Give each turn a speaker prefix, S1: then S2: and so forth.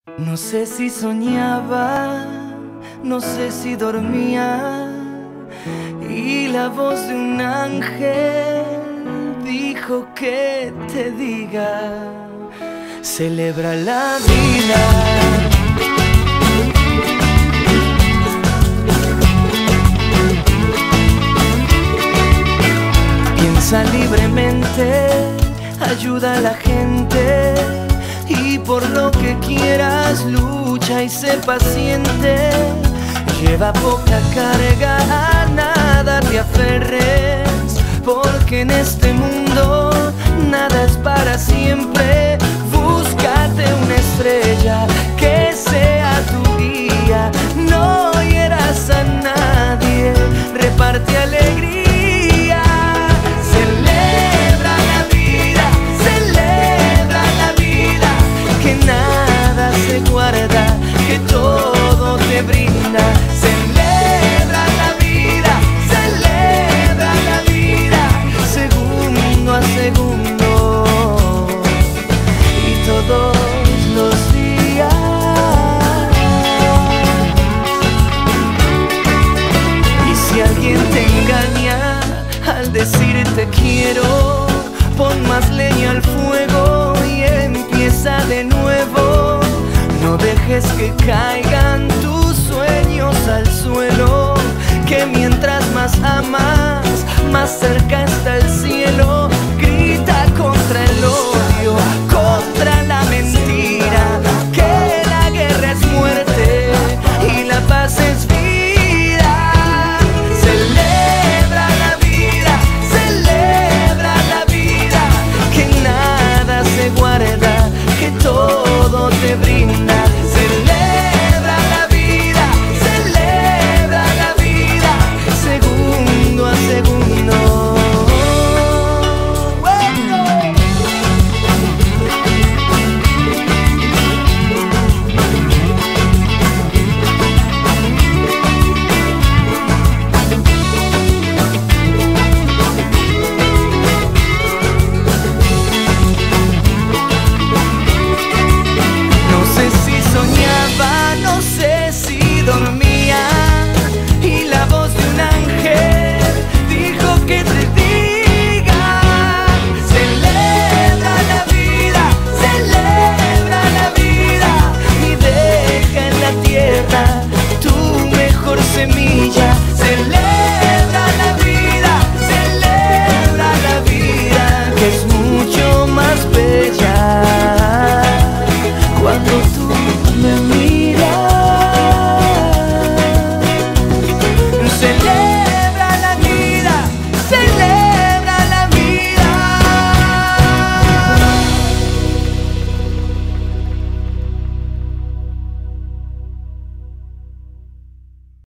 S1: No sé si soñaba, no sé si dormía, y la voz de un ángel dijo que te diga: celebra la vida. Piensa libremente, ayuda a la gente, y por lo que quieras lucha y sé paciente. Lleva poca carga, a nada te aferres, porque en este mundo nada es para siempre. Búscate una estrella que sea tu guía, no hieras a nadie, reparte alegría. Que todo te brinda. Celebra la vida, segundo a segundo, y todos los días. Y si alguien te engaña al decirte quiero, pon más leña al fuego y empieza de nuevo. No dejes que caigan tus sueños al suelo, que mientras más amas, más cerca está el cielo.